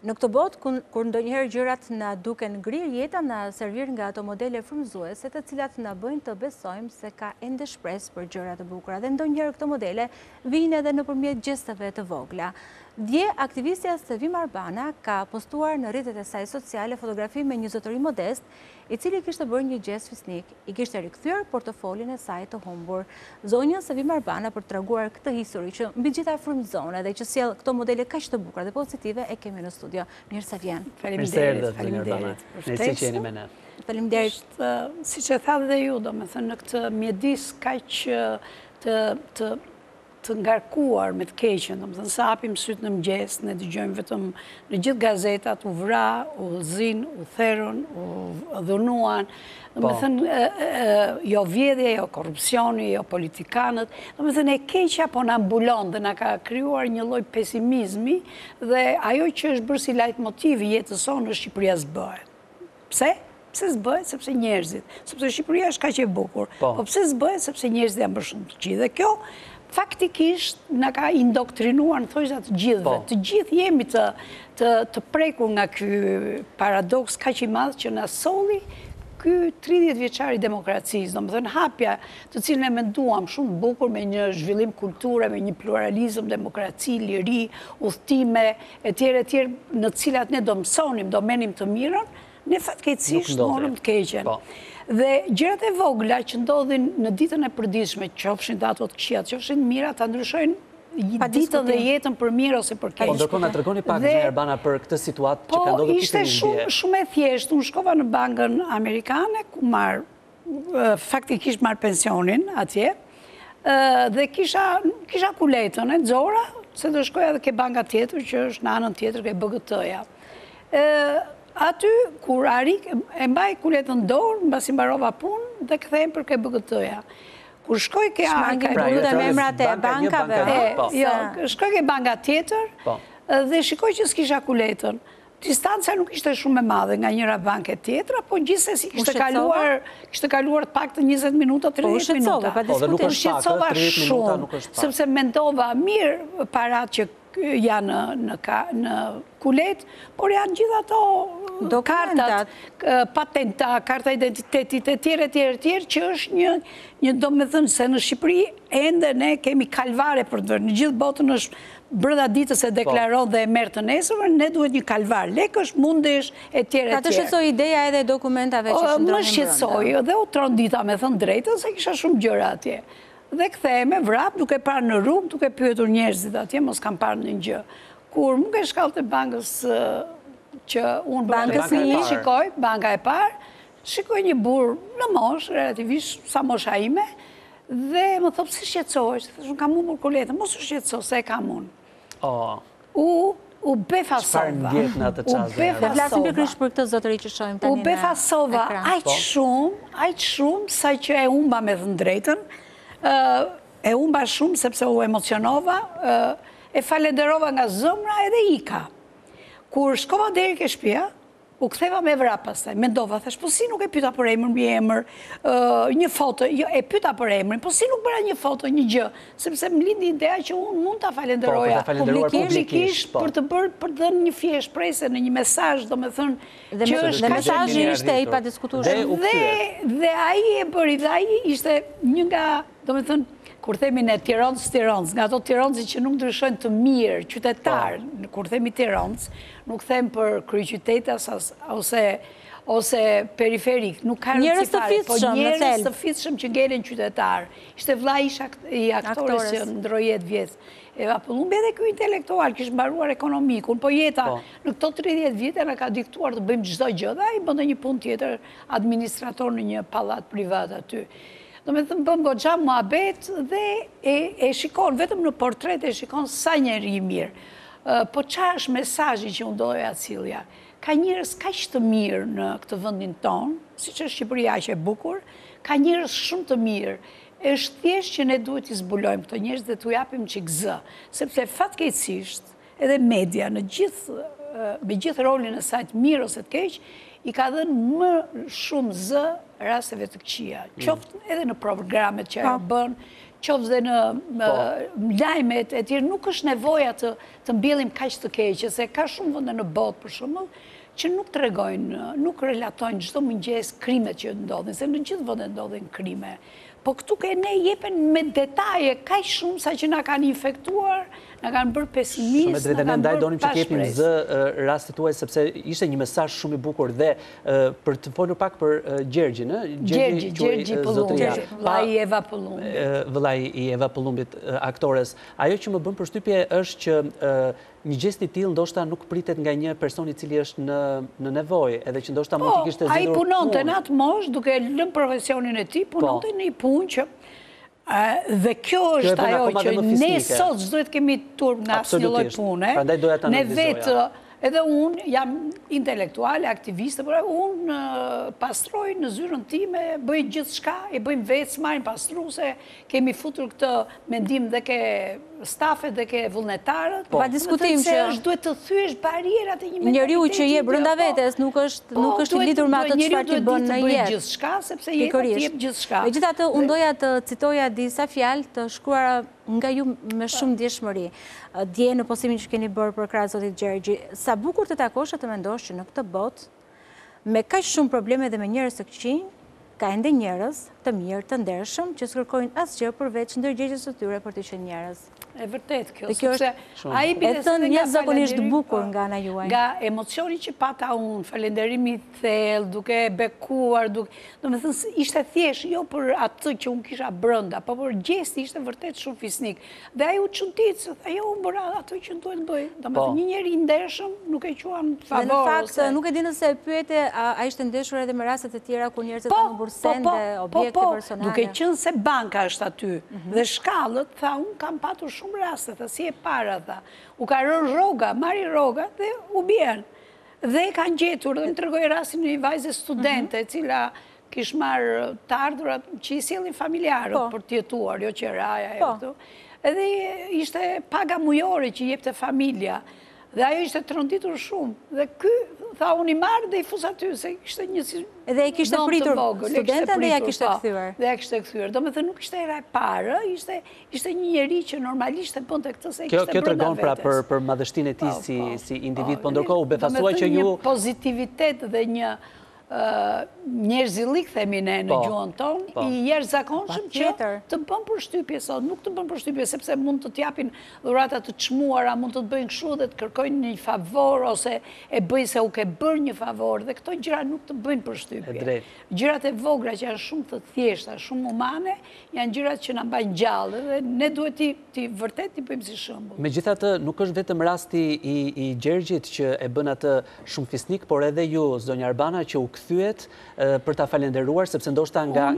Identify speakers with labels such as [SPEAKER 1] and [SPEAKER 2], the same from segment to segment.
[SPEAKER 1] Në këtë botë, kur ndonjëherë gjërat na duken ngrirë, jeta na servir nga ato modele frymëzuese, të cilat na bëjnë të besojmë se ka ende shpresë për gjëra të bukura. Dhe ndonjëherë këto modele vijnë edhe nëpërmjet gjestave të vogla. Dje, aktivistja Sevim Arbana ka postuar në rrjetet e saj sociale fotografi me një zotëri modest, i cili kishte bërë një gest fisnik, i kishte rikthyer portofolin e saj të humbur. Zonja Sevim Arbana, për të treguar këtë histori që mbi gjitha frymëzon dhe që sjell këto modele kaq të bukura dhe pozitive, e kemi në studio. Mirë se vjen.
[SPEAKER 2] Faleminderit. Si që jeni me ne.
[SPEAKER 1] Faleminderit.
[SPEAKER 3] Siç e thatë dhe ju, domethënë në këtë mjedis kaq të ngarkuar me të keqen, domethënë sa hapim syt në mëngjes, ne dëgjojmë vetëm në gjithë gazetat u vra, u zin, u therën, u dhunuan, domethënë jo vjedhje, jo korrupsioni, jo politikanët, domethënë e keqja po na mbulon dhe na ka krijuar një lloj pesimizmi dhe ajo që është bërë si lajtmotiv i jetës sonë është Shqipëria s'bëhet. Pse? Pse s'bëhet? Sepse njerëzit, sepse Shqipëria është kaq e bukur. Po pse s'bëhet? Sepse njerëzit janë bërë shumë të gjithë. Dhe kjo faktikisht na ka indoktrinuar në thojza të gjithëve. Të gjithë jemi të prekur nga ky paradoks kaq i madh që na solli ky 30 vjeçar i demokracisë, domethënë hapja të cilën e menduam shumë bukur me një zhvillim kulture, me një pluralizëm, demokraci, liri, udhëtime etj, në të cilat ne do mësonim, do merrnim të mirën, ne fatkeqësisht morëm të keqen. Dhe gjërat e vogla që ndodhin në ditën e përditshme, qofshin të ato të këqija, qofshin mira, ta ndryshojnë ditën dhe jetën për mirë ose për keq.
[SPEAKER 2] Po ndërkohë na tregoni pak Zonja Arbana për këtë situatë që ka ndodhur
[SPEAKER 3] ishte shumë e thjeshtë. Unë shkova në bankën amerikane ku faktikisht marr pensionin atje dhe kisha kuletën e nxora se do shkoja edhe ke banka tjetër që është në anën tjetër ke BGT-ja. Aty, kur arik, e mbaj kuletën dorë, mbasi mbarova punë dhe kthehem për ke BGT-ja. Kur shkoj ke shkoj ke banka tjetër dhe shikoj që s'kisha kuletën. Distanca nuk ishte shumë e madhe nga njëra banke tjetra, po gjithsesi kishte kaluar të paktën 20 minuta, 30 minuta.
[SPEAKER 2] Dhe nuk është pak, 30 minuta nuk është pak.
[SPEAKER 3] Sepse mendova mirë parat që janë në kulet, por janë gjithë ato kartat, patenta, karta identitetit e tjere, që është një domethënë se në Shqipëri ende ne kemi kalvare për të vërë. Në gjithë botën është brënda ditës e deklaron dhe e merë të nesër, ne duhet një kalvar, lekësh, mundesh, e tjere.
[SPEAKER 1] Ka të shqetësoj ideja edhe dokumentave që shëndronin brënda?
[SPEAKER 3] Më shqetësoj, dhe u trondita me thënë drejtën, se kisha shumë gjëra atje. Dhe ktheheme vrap, duke parë në rrugë, duke pyetur njerëzit atje, mos kam parë në gjë. Kur më ke shkallë të bankës që unë shikoj, banka e parë, shikoj një burr në moshë, relativisht sa mosha ime, dhe më thopë, si shqetësoj, unë kam humbur kuletën, mos u shqetësoj, se e kam unë. U befasova.
[SPEAKER 1] Dhe flasim pikërisht për këtë zotëri që shohim tani në ekran.
[SPEAKER 3] U befasova aq shumë, sa që e humba me thënë drejtën, e humba shumë sepse u emocionova, e falenderova nga zëmra edhe ika. Kur shkova deri ke shtëpia, u ktheva me vrap pastaj. Mendova, thash, po si nuk e pyeta për emrin, mbi emër, një foto, e pyeta për emrin, po si nuk bëra një foto, një gjë, sepse më lindi ideja që unë mund ta falenderoja publikisht për të dhënë një fije shprehje në një mesazh, domethënë,
[SPEAKER 1] që është mesazhi ishte i padiskutueshëm.
[SPEAKER 3] Dhe ai e bëri, dhe ai ishte një nga, domethënë, kur themi në Tiranës, nga ato tiranësit që nuk ndryshojnë të mirë, qytetarë, kur themi Tiranës, nuk them për kryeqytetas ose periferik, nuk ka
[SPEAKER 1] njerëz të fitshëm,
[SPEAKER 3] njerëz të fitshëm që ngelen qytetarë. Ishte vllai i aktores që ndroi 10 vjet. Eva Pëllumbi edhe ky intelektual kishte mbaruar ekonomikun, po jeta në këto 30 vite na ka diktuar të bëjmë çdo gjë, dhe ai bënte një punë tjetër, administrator në një pallat privat aty. Do me thëmë bëm goxha muhabet dhe e shikon, vetëm në portret e shikon sa njeri i mirë. Po qa është mesazhi që unë doja cilja? Ka njerëz kaq të mirë në këtë vendin tonë, si që Shqipëria që e bukur, ka njerëz shumë të mirë. Është thjesht që ne duhet i zbulojmë këto njerëz dhe t'u japim çik zë, sepse fatkeqësisht edhe media me gjithë rolin e saj të mirë ose të keq, i ka dhënë më shumë zë rasteve të këqija. Qoftë edhe në programet që ajo bën, qoftë dhe në lajmet e tjerë, nuk është nevoja të mbjellim kaq të keqe, se ka shumë vende në botë, për shembull, që nuk tregojnë, nuk relatojnë çdo mëngjes krimet që ndodhin, se në gjithë vendet ndodhin krime. Po këtu ne jepen me detaje kaq shumë sa që na kanë infektuar, na kanë bërë pesimist, na kanë
[SPEAKER 2] bërë
[SPEAKER 3] donim
[SPEAKER 2] që t'jepnim zë rastit tuaj, sepse ishte një mesazh shumë i bukur dhe për të folur pak për Gjergjin,
[SPEAKER 3] Gjergji Pëllumbi, vëllai i Eva Pëllumbi.
[SPEAKER 2] Vëllai i Eva Pëllumbit, aktores. Ajo që më bën përshtypje është që një gjest i tillë ndoshta nuk pritet nga një person i cili është në nevojë, edhe që ndoshta mund t'i kishte zgjedhur.
[SPEAKER 3] Ai punonte në atë moshë, duke lënë profesionin e tij, punonte në një punë që dhe kjo është ajo që ne sot s'duhet të kemi turp në asnjë lloj pune. Ne vetë, edhe unë jam intelektuale, aktiviste, por unë pastroj në zyrën time, bëj gjithçka, e bëjmë vetë, s'marrim pastruese, kemi futur këtë mendim dhe ke stafet dhe ke vullnetarët.
[SPEAKER 1] Pa diskutim që
[SPEAKER 3] duhet të thyesh barierat e një mentaliteti.
[SPEAKER 1] Njeriu që je brenda vetes nuk është i lidhur me atë çfarë ti bën në jetë.
[SPEAKER 3] Gjithçka, sepse jeta të jep gjithçka.
[SPEAKER 1] Megjithatë, unë doja të citoja disa fjalë të shkruara nga ju me shumë ndjeshmëri. Dje në postimin që keni bërë për krah zotit Gjergji, sa bukur të takosh e të mendosh që në këtë botë, me kaq shumë probleme dhe me njerëz të këqij, ka ende njerëz të mirë, të ndershëm, që s'kërkojnë asgjë përveç ndërgjegjjes së tyre për të qenë njerëz.
[SPEAKER 3] E vërtet kjo,
[SPEAKER 1] sepse ai bileton jashtëzakonisht bukur nga ana juaj.
[SPEAKER 3] Nga emocioni që pata unë, falenderimi i thellë, duke bekuar, domethënë ishte thjesht jo për atë që unë kisha brenda, po për gjesti ishte vërtet shumë fisnik. Dhe ai u çudit, se tha, jo, unë bëra atë që duhet bëj. Domethënë një njeri i ndershëm nuk e quan favor.
[SPEAKER 1] Në fakt, nuk e di nëse e pyete, a ishte ndeshur edhe me raste të tjera ku njerëzit kanë bërë sende, objekte personale.
[SPEAKER 3] Duke qenë se banka është aty dhe shkallët, tha, unë kam patur shumë raste, tha, si e para, tha, u ka rënë rroga, marri rroga dhe u bjen. Dhe e kanë gjetur, dhe më tregoj rastin një vajze studente, e cila kish marrë të ardhurat që i sjellin familjarët për të jetuar, jo që raja e këtu. Edhe ishte paga mujore që jepte familja, dhe ajo ishte tronditur shumë. Dhe ky, tha, unë i marrë dhe i fus aty, se ishte një si...
[SPEAKER 1] Edhe e kishte pritur studentën dhe ja kishte kthyer.
[SPEAKER 3] Dhe ja kishte kthyer. Domethënë nuk ishte era e parë, ishte një njeri që normalisht e bënte këtë se kishte brenda vetes.
[SPEAKER 2] Kjo tregon pra për madhështinë e tij si individ, po ndërkohë u befasuaj që ju...
[SPEAKER 3] Një pozitivitet dhe një njerëzillik, themi ne në gjuhën tonë, i jashtëzakonshëm që të bën përshtypje sot, nuk të bën përshtypje sepse mund të t'japin dhurata të çmuara, mund të bëjnë kështu dhe të kërkojnë një favor ose e bëjnë se u ke bërë një favor dhe këto gjëra nuk të bëjnë përshtypje. Gjërat e vogla që janë shumë të thjeshta, shumë humane, janë gjërat që na mbajnë gjallë dhe ne duhet ti vërtet t'i bëjmë si shembull.
[SPEAKER 2] Megjithatë, nuk është vetëm rasti i Gjergjit që e bën atë shumë fisnik, por edhe ju, zonja Arbana, që u kthyet për ta falenderuar, sepse ndoshta nga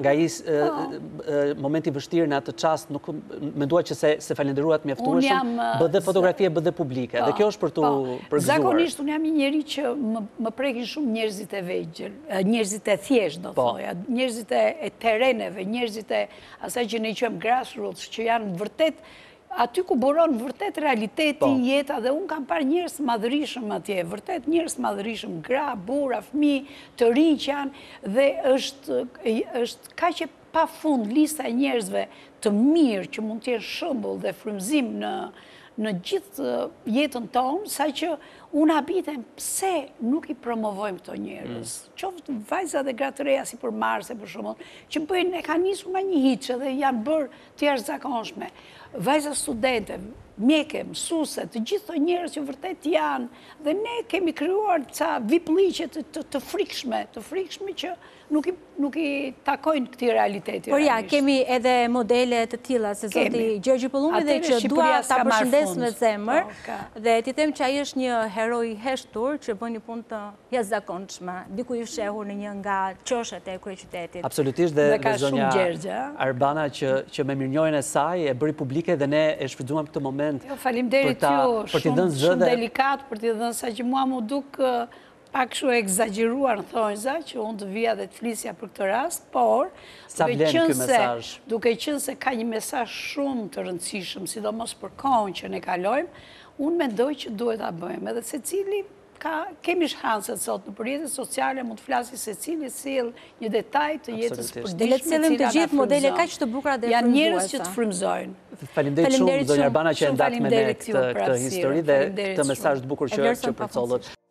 [SPEAKER 2] momenti vështirë në atë çast nuk mendua që se falenderuat mjaftueshëm, bëdhe fotografie, bëdhe publike. Dhe kjo është për tu përgëzuar.
[SPEAKER 3] Zakonisht unë jam një njeri që më prekin shumë njerëzit e vegjël, njerëzit e thjesht do thoja, njerëzit e tereneve, njerëzit e asaj që ne quajmë grassroots, që janë vërtet aty ku buron vërtet realiteti, jeta, dhe unë kam parë njerëz madhërishëm atje, vërtet njerëz madhërishëm, gra, burra, fëmijë, të rinj që janë, dhe është kaq e pafund lista e njerëzve të mirë që mund të jenë shembull dhe frymëzim në gjithë jetën tonë, saqë unë habitem pse nuk i promovojmë këto njerëz. Qoftë vajza dhe gra të reja si për Marse, për shembull, që bëjnë e kanë nisur nga një hiçe dhe janë bërë të jashtëzakonshme. Vajza studente, mjeke, mësuese, të gjithë të njerëz që vërtet janë, dhe ne kemi krijuar ca VIP-liqe të frikshme që nuk i takojnë këtij realiteti.
[SPEAKER 1] Por ja, kemi edhe modele të tilla se zoti Gjergji Pëllumbi dhe që dua ta përshëndes me zemër dhe ti them që ai është një hero i heshtur që bën një punë të jashtëzakonshme, diku i fshehur në një nga qoshet e kryeqytetit.
[SPEAKER 2] Absolutisht, dhe zonja Arbana që me mirënjohjen e saj e bëri publike dhe ne e shfrytzuam këtë moment.
[SPEAKER 3] Faleminderit ju, shumë delikat për t'i dhënë, sa që mua mu duk pak shu e egzageruar në thonjza, që unë të vija dhe të flisja për këtë rast, por duke qenë se ka një mesazh shumë të rëndësishëm, sidomos për kohën që ne kalojmë, unë mendoj që duhet ta bëjmë, edhe secili kemi shanset sot në rrjetet sociale, mund të flasi se cili sjell një detaj të jetës
[SPEAKER 1] Dhe le të
[SPEAKER 3] përditshme,
[SPEAKER 1] sillim të gjithë modele kaq të bukura dhe
[SPEAKER 3] janë njerëz që të frymëzojnë.
[SPEAKER 2] Faleminderit shumë zonja Albana që e ndat me ne këtë histori dhe
[SPEAKER 3] Faleminderit
[SPEAKER 2] këtë mesazh të bukur që përcollët.